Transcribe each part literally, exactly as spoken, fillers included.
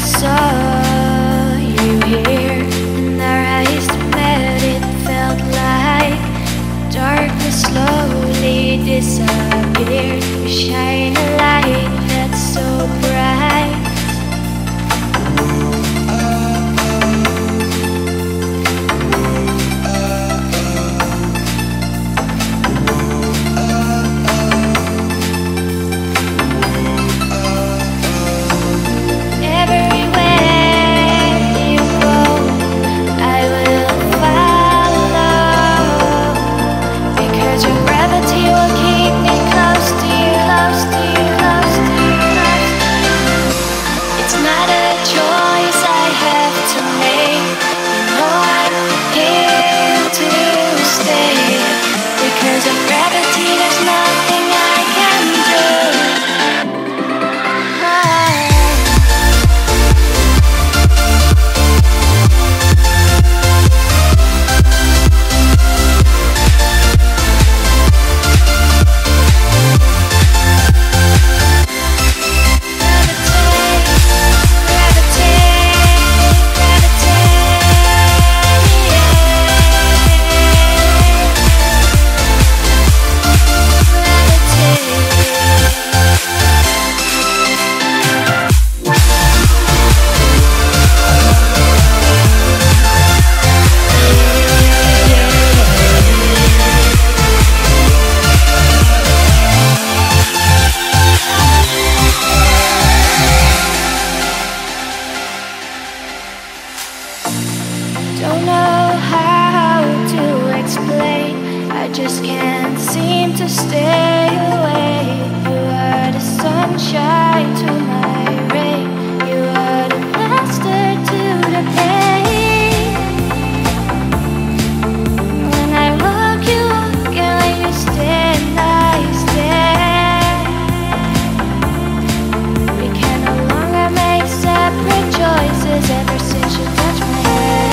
saw you here, and our eyes met. It felt like darkness slowly disappeared. You shine a light that's so bright. Don't know how to explain, I just can't seem to stay away. You are the sunshine to my rain, you are the master to the pain. When I look, you look, and when you stand, I stand. We can no longer make separate choices ever since you touched my head.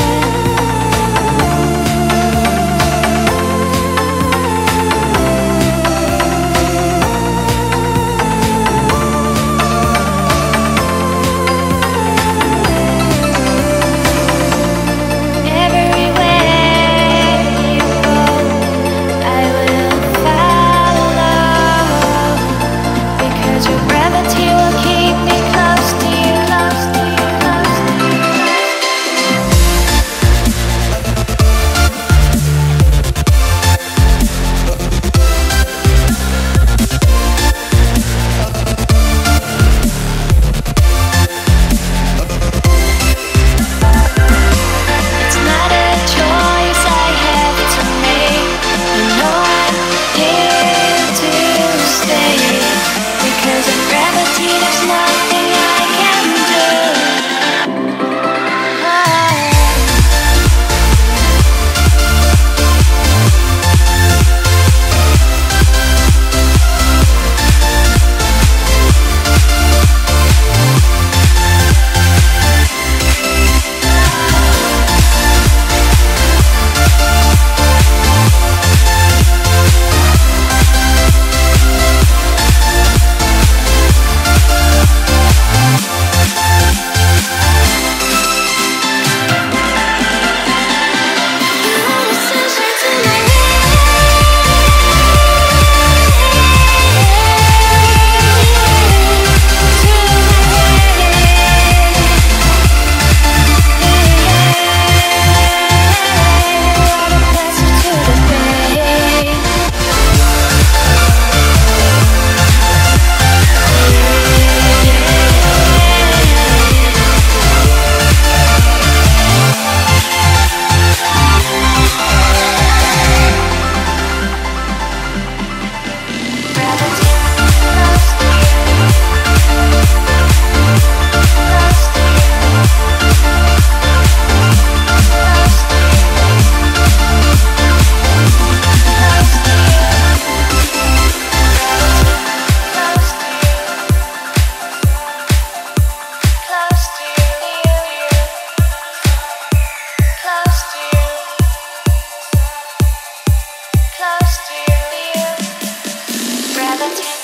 Gravity.